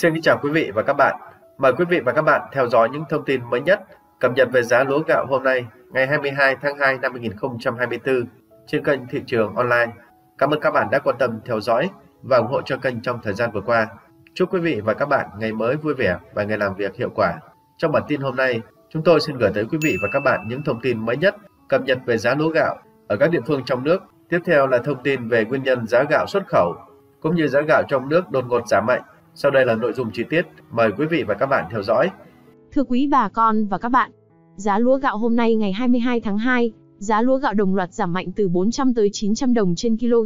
Xin kính chào quý vị và các bạn. Mời quý vị và các bạn theo dõi những thông tin mới nhất, cập nhật về giá lúa gạo hôm nay, ngày 22 tháng 2 năm 2024 trên kênh Thị trường Online. Cảm ơn các bạn đã quan tâm theo dõi và ủng hộ cho kênh trong thời gian vừa qua. Chúc quý vị và các bạn ngày mới vui vẻ và ngày làm việc hiệu quả. Trong bản tin hôm nay, chúng tôi xin gửi tới quý vị và các bạn những thông tin mới nhất, cập nhật về giá lúa gạo ở các địa phương trong nước. Tiếp theo là thông tin về nguyên nhân giá gạo xuất khẩu cũng như giá gạo trong nước đột ngột giảm mạnh. Sau đây là nội dung chi tiết, mời quý vị và các bạn theo dõi. Thưa quý bà con và các bạn, giá lúa gạo hôm nay ngày 22 tháng 2, giá lúa gạo đồng loạt giảm mạnh từ 400 tới 900 đồng trên kg.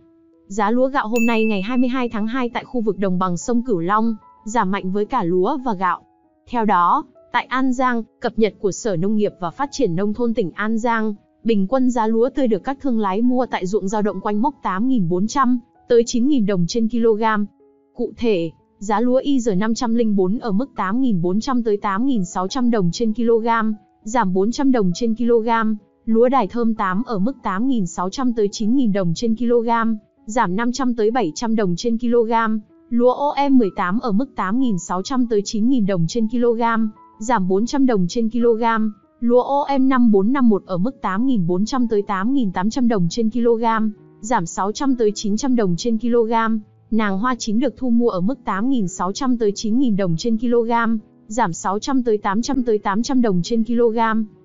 Giá lúa gạo hôm nay ngày 22 tháng 2 tại khu vực đồng bằng sông Cửu Long, giảm mạnh với cả lúa và gạo. Theo đó, tại An Giang, cập nhật của Sở Nông nghiệp và Phát triển Nông thôn tỉnh An Giang, bình quân giá lúa tươi được các thương lái mua tại ruộng dao động quanh mốc 8.400 tới 9.000 đồng trên kg. Cụ thể, giá lúa IR 504 ở mức 8.400 tới 8.600 đồng trên kg, giảm 400 đồng trên kg. Lúa Đài Thơm 8 ở mức 8.600 tới 9.000 đồng trên kg, giảm 500 tới 700 đồng trên kg. Lúa OM18 ở mức 8.600 tới 9.000 đồng trên kg, giảm 400 đồng trên kg. Lúa OM5451 ở mức 8.400 tới 8.800 đồng trên kg, giảm 600 tới 900 đồng trên kg. Nàng hoa chín được thu mua ở mức 8.600 tới 9.000 đồng trên kg, giảm 600 tới 800 đồng trên kg.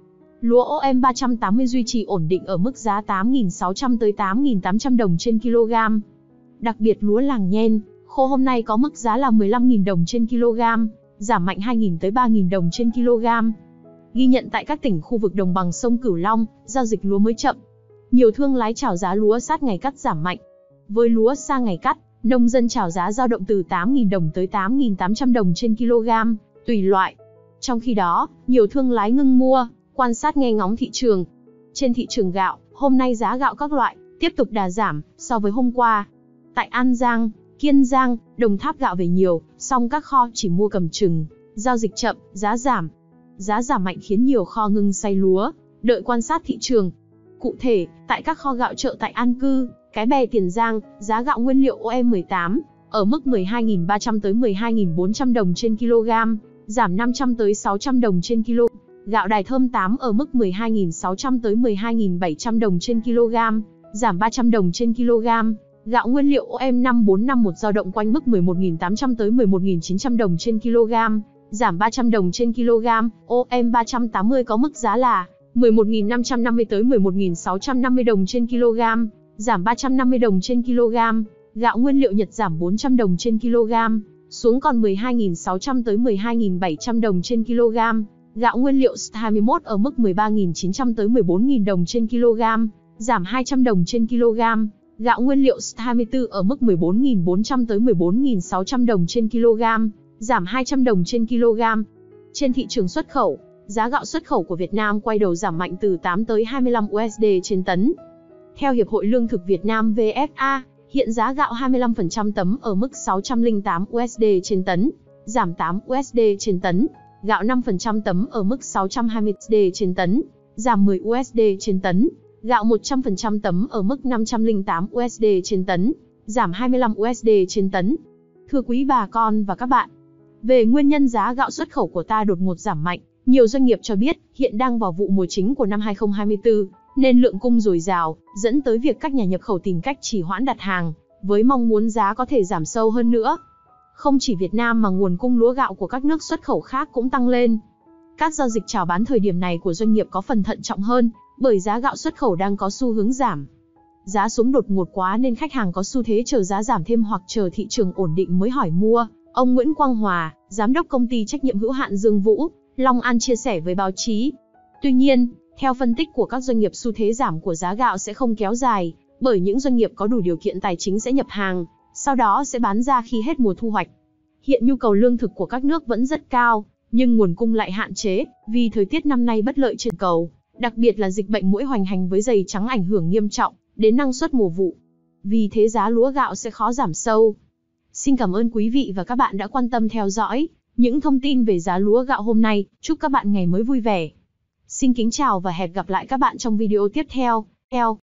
Lúa OM380 duy trì ổn định ở mức giá 8.600 tới 8.800 đồng trên kg. Đặc biệt lúa làng nhen, khô hôm nay có mức giá là 15.000 đồng trên kg, giảm mạnh 2.000 tới 3.000 đồng trên kg. Ghi nhận tại các tỉnh khu vực đồng bằng sông Cửu Long, giao dịch lúa mới chậm. Nhiều thương lái chào giá lúa sát ngày cắt giảm mạnh. Với lúa xa ngày cắt, nông dân chào giá dao động từ 8.000 đồng tới 8.800 đồng trên kg, tùy loại. Trong khi đó, nhiều thương lái ngưng mua, quan sát nghe ngóng thị trường. Trên thị trường gạo, hôm nay giá gạo các loại tiếp tục đà giảm so với hôm qua. Tại An Giang, Kiên Giang, Đồng Tháp gạo về nhiều, song các kho chỉ mua cầm chừng, giao dịch chậm, giá giảm. Giá giảm mạnh khiến nhiều kho ngưng xay lúa, đợi quan sát thị trường. Cụ thể, tại các kho gạo chợ tại An Cư, Cái Bè Tiền Giang, giá gạo nguyên liệu OM18 ở mức 12.300 tới 12.400 đồng trên kg, giảm 500 tới 600 đồng trên kg. Gạo Đài Thơm 8 ở mức 12.600 tới 12.700 đồng trên kg, giảm 300 đồng trên kg. Gạo nguyên liệu OM5451 dao động quanh mức 11.800 tới 11.900 đồng trên kg, giảm 300 đồng trên kg. OM380 có mức giá là 11.550 tới 11.650 đồng trên kg, giảm 350 đồng trên kg. Gạo nguyên liệu Nhật giảm 400 đồng trên kg, xuống còn 12.600 tới 12.700 đồng trên kg. Gạo nguyên liệu ST21 ở mức 13.900 tới 14.000 đồng trên kg, giảm 200 đồng trên kg. Gạo nguyên liệu ST24 ở mức 14.400 tới 14.600 đồng trên kg, giảm 200 đồng trên kg. Trên thị trường xuất khẩu, giá gạo xuất khẩu của Việt Nam quay đầu giảm mạnh từ 8 tới 25 USD trên tấn. Theo Hiệp hội Lương thực Việt Nam VFA, hiện giá gạo 25% tấm ở mức 608 USD trên tấn, giảm 8 USD trên tấn. Gạo 5% tấm ở mức 620 USD trên tấn, giảm 10 USD trên tấn. Gạo 100% tấm ở mức 508 USD trên tấn, giảm 25 USD trên tấn. Thưa quý bà con và các bạn, về nguyên nhân giá gạo xuất khẩu của ta đột ngột giảm mạnh, nhiều doanh nghiệp cho biết hiện đang vào vụ mùa chính của năm 2024, nên lượng cung dồi dào, dẫn tới việc các nhà nhập khẩu tìm cách trì hoãn đặt hàng, với mong muốn giá có thể giảm sâu hơn nữa. Không chỉ Việt Nam mà nguồn cung lúa gạo của các nước xuất khẩu khác cũng tăng lên. Các giao dịch chào bán thời điểm này của doanh nghiệp có phần thận trọng hơn, bởi giá gạo xuất khẩu đang có xu hướng giảm. Giá xuống đột ngột quá nên khách hàng có xu thế chờ giá giảm thêm hoặc chờ thị trường ổn định mới hỏi mua. Ông Nguyễn Quang Hòa, giám đốc công ty trách nhiệm hữu hạn Dương Vũ, Long An chia sẻ với báo chí. Tuy nhiên, theo phân tích của các doanh nghiệp, xu thế giảm của giá gạo sẽ không kéo dài, bởi những doanh nghiệp có đủ điều kiện tài chính sẽ nhập hàng, sau đó sẽ bán ra khi hết mùa thu hoạch. Hiện nhu cầu lương thực của các nước vẫn rất cao, nhưng nguồn cung lại hạn chế, vì thời tiết năm nay bất lợi trên cầu, đặc biệt là dịch bệnh muỗi hoành hành với giầy trắng ảnh hưởng nghiêm trọng đến năng suất mùa vụ. Vì thế giá lúa gạo sẽ khó giảm sâu. Xin cảm ơn quý vị và các bạn đã quan tâm theo dõi những thông tin về giá lúa gạo hôm nay. Chúc các bạn ngày mới vui vẻ. Xin kính chào và hẹn gặp lại các bạn trong video tiếp theo.